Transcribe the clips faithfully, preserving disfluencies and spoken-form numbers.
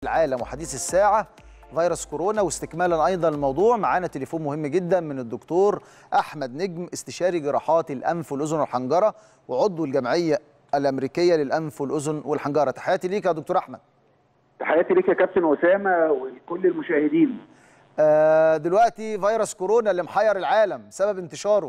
العالم وحديث الساعة فيروس كورونا، واستكمالا أيضا الموضوع معانا تليفون مهم جدا من الدكتور أحمد نجم، استشاري جراحات الأنف والأذن والحنجرة وعضو الجمعية الأمريكية للأنف والأذن والحنجرة. تحياتي ليك يا دكتور أحمد. تحياتي ليك يا كابتن أسامة ولكل المشاهدين. آه دلوقتي فيروس كورونا اللي محير العالم سبب انتشاره.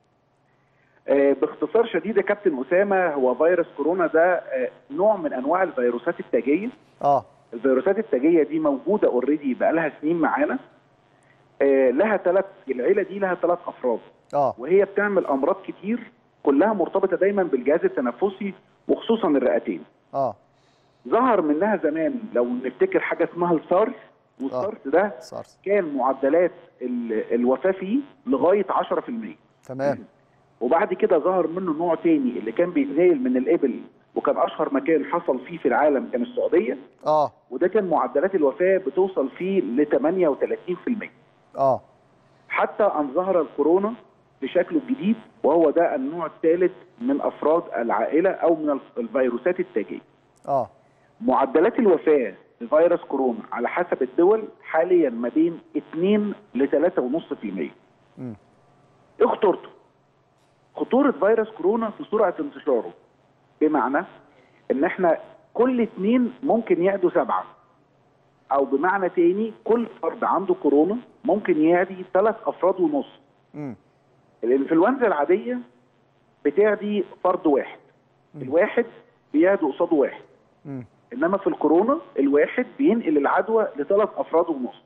آه باختصار شديد يا كابتن أسامة، هو فيروس كورونا ده آه نوع من أنواع الفيروسات التاجية. اه الفيروسات التاجية دي موجودة اوريدي بقالها سنين معانا. آه لها ثلاث العيلة دي لها ثلاث أفراد. اه وهي بتعمل أمراض كتير كلها مرتبطة دايما بالجهاز التنفسي وخصوصا الرئتين. اه ظهر منها زمان لو نفتكر حاجة اسمها السارس، والسارس ده سارس. كان معدلات الوفاة فيه لغاية عشرة في المية. تمام. وبعد كده ظهر منه نوع تاني اللي كان بيتنقل من الإبل، وكان أشهر مكان حصل فيه في العالم كان السعودية. اه وده كان معدلات الوفاة بتوصل فيه ل ثمانية وثلاثين في المية. اه حتى أن ظهر الكورونا بشكله الجديد، وهو ده النوع الثالث من أفراد العائلة أو من الفيروسات التاجية. اه معدلات الوفاة لفيروس كورونا على حسب الدول حاليا ما بين اتنين ل ثلاثة فاصلة خمسة في المية. امم ايه خطورته؟ خطورة فيروس كورونا في سرعة انتشاره، بمعنى ان احنا كل اتنين ممكن يعدوا سبعة، او بمعنى تاني كل فرد عنده كورونا ممكن يعدي ثلاث افراد ونص. امم الانفلونزا العادية بتعدي فرد واحد، الواحد بيعدي قصاده واحد. امم انما في الكورونا الواحد بينقل العدوى لثلاث افراد ونص.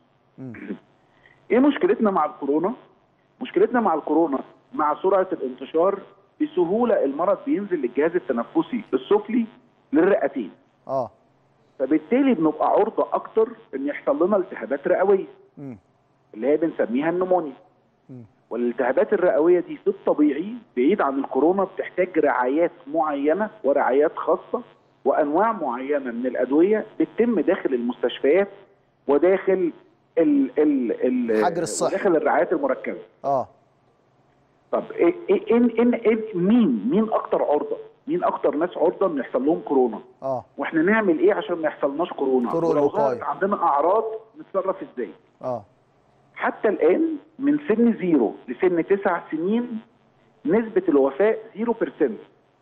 ايه مشكلتنا مع الكورونا؟ مشكلتنا مع الكورونا مع سرعه الانتشار، بسهوله المرض بينزل للجهاز التنفسي السفلي للرئتين. اه فبالتالي بنبقى عرضه اكتر ان يحصل لنا التهابات رئويه امم اللي هي بنسميها النمونيا. والالتهابات الرئويه دي في الطبيعي بعيد عن الكورونا بتحتاج رعايات معينه ورعايات خاصه وانواع معينه من الادويه بتتم داخل المستشفيات وداخل ال ال ال حجر الصحي وداخل الرعايات المركزه. اه طب إيه إيه إن إن إن مين مين اكتر عرضه؟ مين اكتر ناس عرضه ان يحصل لهم كورونا؟ اه واحنا نعمل ايه عشان ما يحصلناش كورونا؟ طرق ولو الوقاية. ظهرت عندنا اعراض نتصرف ازاي؟ اه حتى الان من سن زيرو لسن تسع سنين نسبه الوفاه صفر بالمية.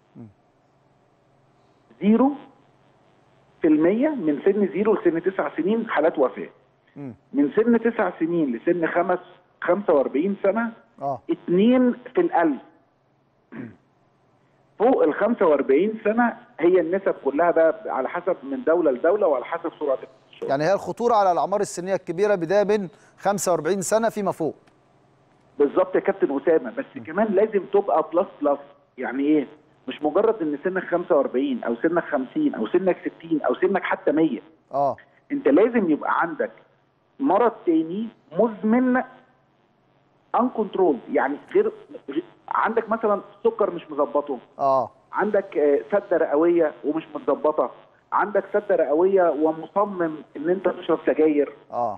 زيرو في المية من سن زيرو لسن تسع سنين حالات وفاة. امم من سن تسع سنين لسن خمس خمسة وأربعين سنة اه اتنين في الألف. فوق ال خمسة وأربعين سنة هي النسب كلها بقى على حسب من دولة لدولة وعلى حسب سرعة الانتشار. يعني هي الخطورة على الأعمار السنية الكبيرة بداية من خمسة وأربعين سنة فيما فوق. بالظبط يا كابتن أسامة، بس م. كمان لازم تبقى بلس بلس. يعني إيه؟ مش مجرد إن سنك خمسة وأربعين أو سنك خمسين أو سنك ستين أو سنك حتى مية. اه أنت لازم يبقى عندك مرض تاني مزمن ان كنترول، يعني غير عندك مثلا السكر مش مظبطه، اه عندك سده رئويه ومش متظبطه، عندك سده رئويه ومصمم ان انت تشرب سجاير، اه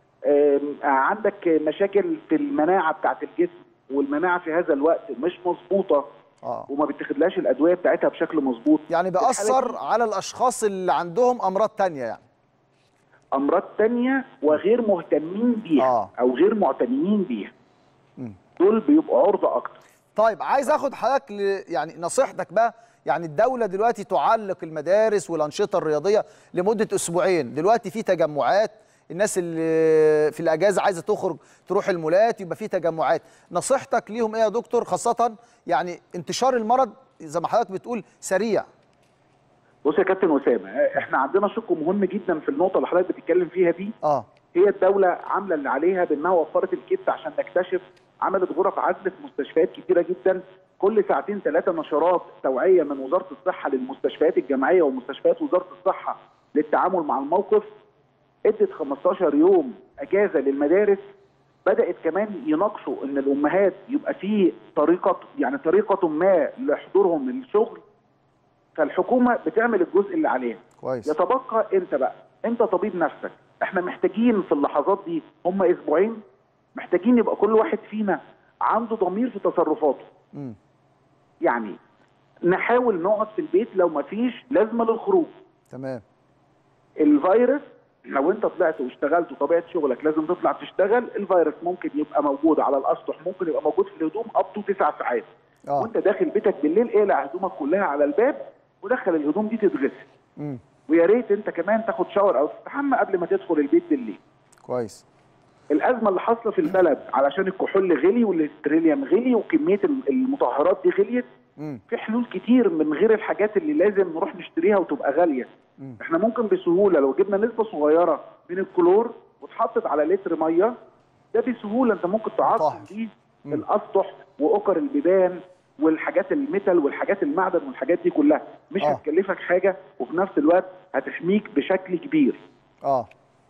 عندك مشاكل في المناعه بتاعت الجسم والمناعه في هذا الوقت مش مظبوطه اه وما بتاخدلاش الادويه بتاعتها بشكل مظبوط. يعني بيأثر على الاشخاص اللي عندهم امراض تانية، يعني امراض تانية وغير مهتمين بيها آه. او غير معتنين بيها. م. دول بيبقوا عرضه اكتر. طيب عايز اخد حضرتك ل... يعني نصيحتك بقى. يعني الدولة دلوقتي تعلق المدارس والأنشطة الرياضية لمدة أسبوعين، دلوقتي في تجمعات، الناس اللي في الأجازة عايزة تخرج تروح المولات يبقى في تجمعات، نصيحتك ليهم إيه يا دكتور؟ خاصة يعني انتشار المرض زي ما حضرتك بتقول سريع. بص يا كابتن أسامة، احنا عندنا شق مهم جدا في النقطة اللي حضرتك بتتكلم فيها دي. اه هي الدولة عاملة اللي عليها بأنها وفرت الكيت عشان نكتشف، عملت غرف عزل في مستشفيات كتيرة جدا، كل ساعتين ثلاثة نشرات توعية من وزارة الصحة للمستشفيات الجامعية ومستشفيات وزارة الصحة للتعامل مع الموقف. ادت خمستاشر يوم اجازة للمدارس، بدأت كمان يناقشوا ان الامهات يبقى فيه طريقة يعني طريقة ما لحضورهم للشغل. فالحكومة بتعمل الجزء اللي عليها. كويس. يتبقى انت بقى، انت طبيب نفسك. احنا محتاجين في اللحظات دي، هم اسبوعين، محتاجين يبقى كل واحد فينا عنده ضمير في تصرفاته. م. يعني نحاول نقعد في البيت لو ما فيش لازمه للخروج. تمام. الفيروس لو انت طلعت واشتغلت وطبيعه شغلك لازم تطلع تشتغل، الفيروس ممكن يبقى موجود على الاسطح، ممكن يبقى موجود في الهدوم اب تو تسع ساعات. اه وانت داخل بيتك بالليل اقلع هدومك كلها على الباب ودخل الهدوم دي تتغسل. امم ويا ريت انت كمان تاخد شاور او تستحمى قبل ما تدخل البيت بالليل. كويس. الازمه اللي حاصله في البلد علشان الكحول غلي والاستريليوم غلي وكميه المطهرات دي غليت. امم في حلول كتير من غير الحاجات اللي لازم نروح نشتريها وتبقى غاليه. مم. احنا ممكن بسهوله لو جبنا نسبه صغيره من الكلور واتحطت على لتر ميه، ده بسهوله انت ممكن تعقم طاهر. بيه الاسطح واوكر البيبان والحاجات الميتال والحاجات المعدن والحاجات دي كلها، مش آه. هتكلفك حاجه وفي نفس الوقت هتحميك بشكل كبير. اه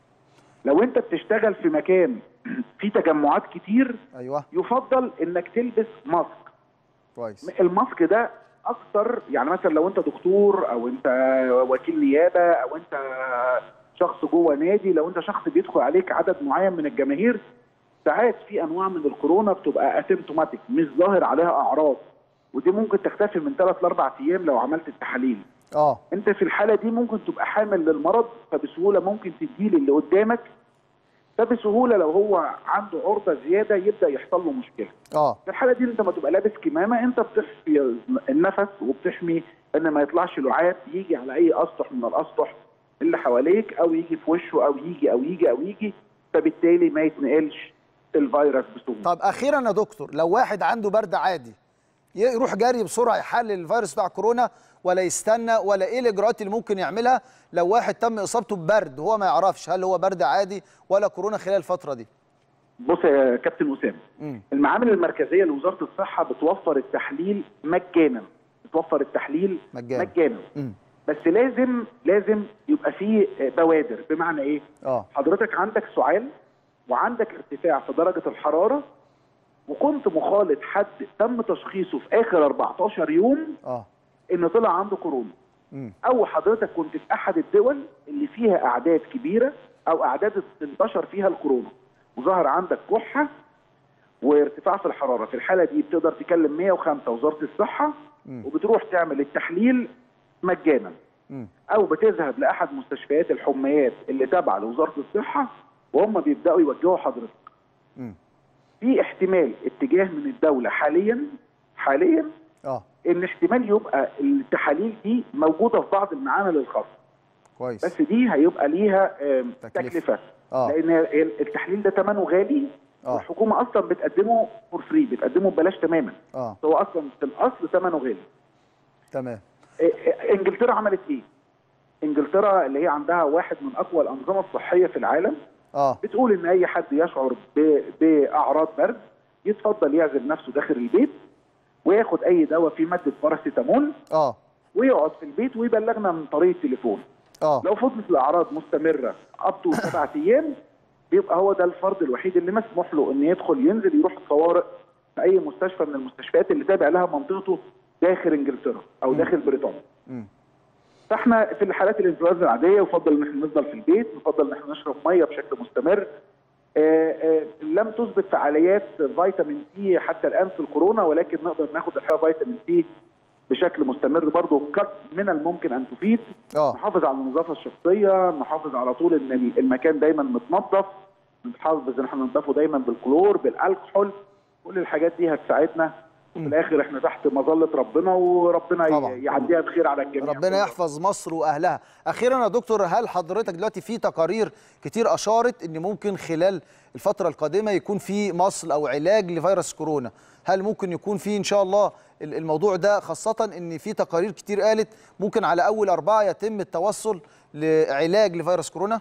لو انت بتشتغل في مكان فيه تجمعات كتير، ايوه يفضل انك تلبس ماسك. كويس. الماسك ده اكتر، يعني مثلا لو انت دكتور او انت وكيل نيابه او انت شخص جوه نادي، لو انت شخص بيدخل عليك عدد معين من الجماهير، ساعات في انواع من الكورونا بتبقى اسيمتوماتيك مش ظاهر عليها اعراض، ودي ممكن تختفي من ثلاث لاربع ايام لو عملت التحاليل. اه انت في الحاله دي ممكن تبقى حامل للمرض، فبسهوله ممكن تديه للي قدامك، فبسهوله لو هو عنده عرضه زياده يبدا يحصل له مشكله. اه في الحاله دي انت ما تبقى لابس كمامه، انت بتحمي النفس وبتحمي ان ما يطلعش لعاب يجي على اي اسطح من الاسطح اللي حواليك، او يجي في وشه او يجي او يجي او يجي، فبالتالي ما يتنقلش الفيروس بسهوله. طب اخيرا يا دكتور، لو واحد عنده برد عادي يروح جاري بسرعه يحلل الفيروس بتاع كورونا ولا يستنى، ولا ايه الاجراءات اللي ممكن يعملها لو واحد تم اصابته ببرد وهو ما يعرفش هل هو برد عادي ولا كورونا خلال الفتره دي؟ بص يا كابتن اسامه، مم. المعامل المركزيه لوزاره الصحه بتوفر التحليل مجانا، بتوفر التحليل مجانا, مجانا. مم. بس لازم لازم يبقى فيه بوادر. بمعنى ايه؟ اه حضرتك عندك سعال وعندك ارتفاع في درجه الحراره، وكنت مخالط حد تم تشخيصه في اخر أربعتاشر يوم اه ان طلع عنده كورونا، مم. او حضرتك كنت في احد الدول اللي فيها اعداد كبيره او اعداد انتشر فيها الكورونا وظهر عندك كحه وارتفاع في الحراره، في الحاله دي بتقدر تكلم مية وخمسة وزاره الصحه مم. وبتروح تعمل التحليل مجانا، مم. او بتذهب لاحد مستشفيات الحميات اللي تابعه لوزاره الصحه وهم بيبداوا يوجهوا حضرتك. مم. في احتمال اتجاه من الدوله حاليا حاليا اه ان احتمال يبقى التحاليل دي موجوده في بعض المعامل الخاصه، كويس. بس دي هيبقى ليها آم، تكلفة. تكلفه، اه لان التحليل ده ثمنه غالي، اه والحكومه اصلا بتقدمه فور فري، بتقدمه ببلاش تماما، اه هو اصلا في الاصل ثمنه غالي. تمام. إيه- إيه- انجلترا عملت ايه؟ انجلترا اللي هي عندها واحد من اقوى الانظمه الصحيه في العالم، اه بتقول ان اي حد يشعر ب- باعراض برد يتفضل يعزل نفسه داخل البيت وياخد اي دواء فيه ماده باراسيتامول اه ويقعد في البيت ويبلغنا من طريق التليفون. اه لو فضلت الاعراض مستمره اب تو سبعة ايام بيبقى هو ده الفرد الوحيد اللي مسموح له ان يدخل ينزل يروح الطوارئ في اي مستشفى من المستشفيات اللي تابع لها منطقته داخل انجلترا او مم. داخل بريطانيا. مم. فاحنا في الحالات الانفلونزا العاديه يفضل ان احنا نفضل في البيت، يفضل ان احنا نشرب ميه بشكل مستمر. آه آه لم تثبت فعاليات فيتامين سي حتى الان في الكورونا، ولكن نقدر ناخد الحقيقه فيتامين سي بشكل مستمر برضه قد من الممكن ان تفيد. اه نحافظ على النظافه الشخصيه، نحافظ على طول ان المكان دايما متنظف، نحافظ ان احنا ننضفه دايما بالكلور بالالكحول، كل الحاجات دي هتساعدنا. وفي الاخر احنا تحت مظله ربنا وربنا طبعاً. يعديها بخير على الجميع. ربنا يحفظ مصر واهلها. اخيرا يا دكتور، هل حضرتك دلوقتي في تقارير كتير اشارت ان ممكن خلال الفتره القادمه يكون في مصل او علاج لفيروس كورونا؟ هل ممكن يكون في ان شاء الله الموضوع ده، خاصه ان في تقارير كتير قالت ممكن على اول اربعه يتم التوصل لعلاج لفيروس كورونا؟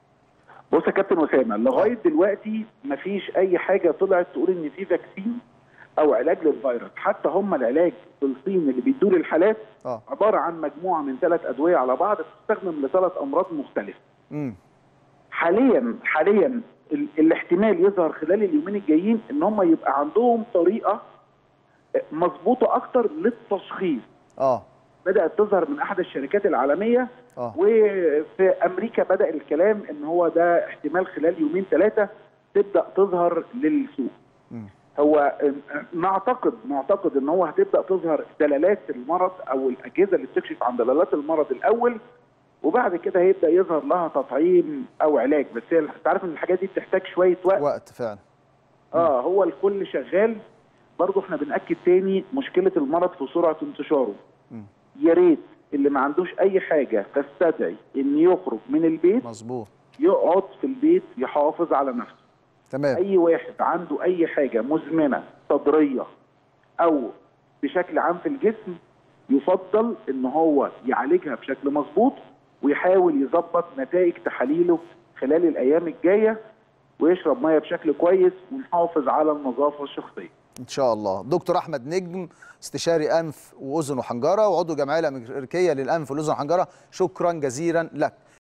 بص يا كابتن اسامه، لغايه دلوقتي مفيش اي حاجه طلعت تقول ان في فاكسين او علاج للفيروس. حتى هم العلاج في الصين اللي بيدوا للحالات اه عباره عن مجموعه من ثلاث ادويه على بعض بتستخدم لثلاث امراض مختلفه. امم حاليا حاليا ال الاحتمال يظهر خلال اليومين الجايين ان هم يبقى عندهم طريقه مظبوطه اكتر للتشخيص. اه بدات تظهر من احد الشركات العالميه، اه وفي امريكا بدا الكلام ان هو ده احتمال خلال يومين ثلاثه تبدا تظهر للسوق. مم. هو نعتقد نعتقد ان هو هتبدا تظهر دلالات المرض او الاجهزه اللي بتكشف عن دلالات المرض الاول وبعد كده هيبدا يظهر لها تطعيم او علاج. بس هي انت عارف ان الحاجات دي بتحتاج شويه وقت. وقت فعلا. اه هو الكل شغال. برضه احنا بنأكد تاني مشكله المرض في سرعه انتشاره. يا ريت اللي ما عندوش اي حاجه تستدعي ان يخرج من البيت مظبوط يقعد في البيت يحافظ على نفسه. تمام. اي واحد عنده اي حاجه مزمنه صدريه او بشكل عام في الجسم يفضل ان هو يعالجها بشكل مظبوط ويحاول يظبط نتائج تحاليله خلال الايام الجايه ويشرب ميه بشكل كويس ونحافظ على النظافه الشخصيه. ان شاء الله. دكتور احمد نجم، استشاري انف واذن وحنجره وعضو الجمعيه الامريكيه للانف والاذن والحنجره، شكرا جزيلا لك.